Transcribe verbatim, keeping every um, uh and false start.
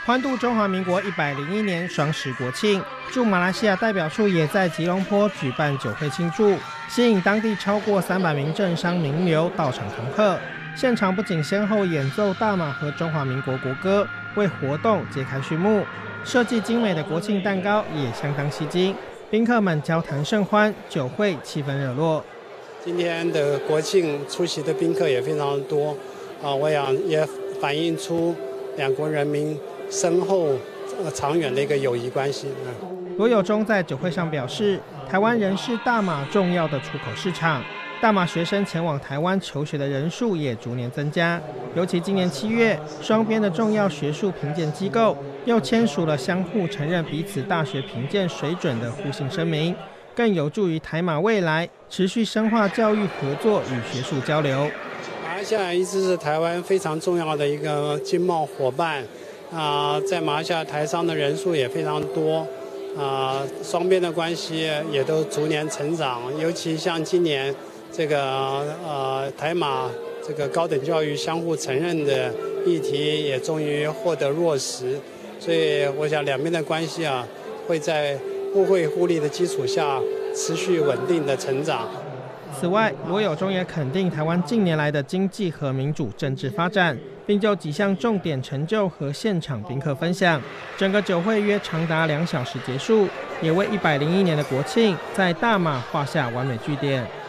欢度中华民国一百零一年双十国庆，驻马来西亚代表处也在吉隆坡举办酒会庆祝，吸引当地超过三百名政商名流到场同贺。现场不仅先后演奏大马和中华民国国歌，为活动揭开序幕。设计精美的国庆蛋糕也相当吸睛，宾客们交谈甚欢，酒会气氛热络。 今天的国庆出席的宾客也非常多，啊，我想也反映出两国人民深厚、呃、长远的一个友谊关系。 罗友忠在酒会上表示，台湾仍是大马重要的出口市场，大马学生前往台湾求学的人数也逐年增加。尤其今年七月，双边的重要学术评鉴机构又签署了相互承认彼此大学评鉴水准的互信声明，更有助于台马未来持续深化教育合作与学术交流。 马来西亚一直是台湾非常重要的一个经贸伙伴，啊，在马来西亚台商的人数也非常多，啊，双边的关系也都逐年成长。尤其像今年这个呃台马这个高等教育相互承认的议题也终于获得落实，所以我想两边的关系啊会在互惠互利的基础下持续稳定的成长。 此外，罗友忠也肯定台湾近年来的经济和民主政治发展，并就几项重点成就和现场宾客分享。整个酒会约长达两小时结束，也为一百零一年的国庆在大马画下完美句点。